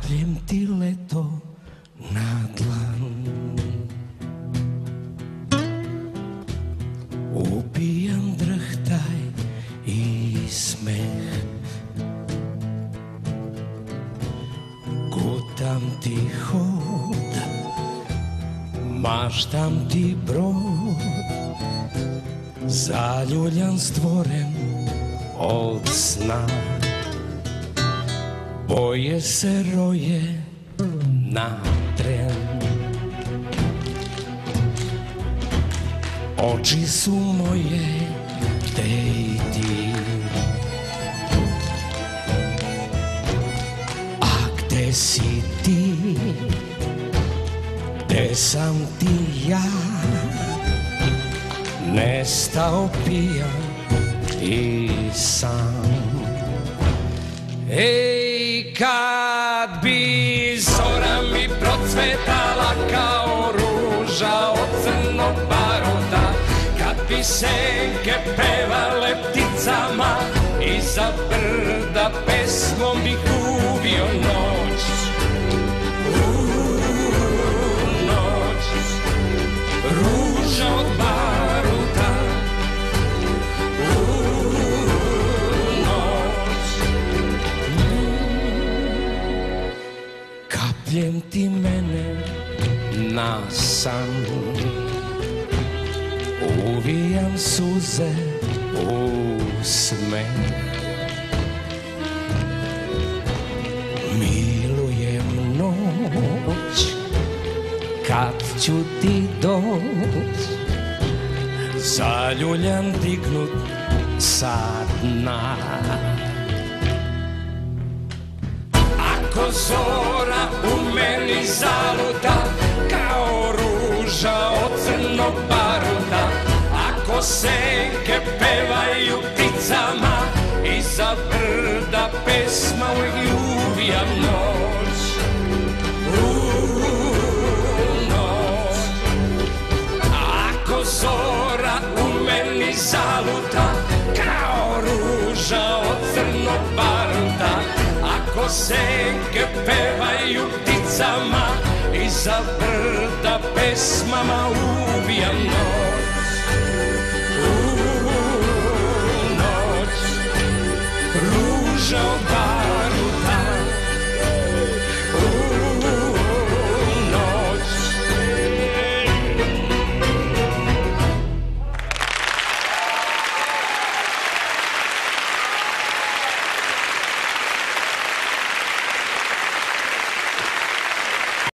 Kapljem ti leto na dlan, upijam drhtaj i smeh, gutam ti hod, maštam ti brod, zaljuljan stvoren od sna. Boje se roje na tren, oči su moje te i ti. A gde si ti, gde sam ti ja, nestao pijan i sam. Ej, kad bi zora mi procvetala kao ruža od crnog baruta, kad bi senke pevale pticama, iza brda pesmom bih uvio noć. Noć, ruža od baruta, kapljem ti mene na san, uvijam suze u smeh, milujem noć kad ću ti doć, zaljuljan dignut sa dna. Ako zora u meni zaluta kao ruža od crnog baruta, ako senke pevaju pticama, iza brda pesma uvijek uvijam noć. Noć. Ako zora u meni zaluta kao ruža od crnog baruta, ako senke pevaju pticama, iza brda pesmama uvijam noć.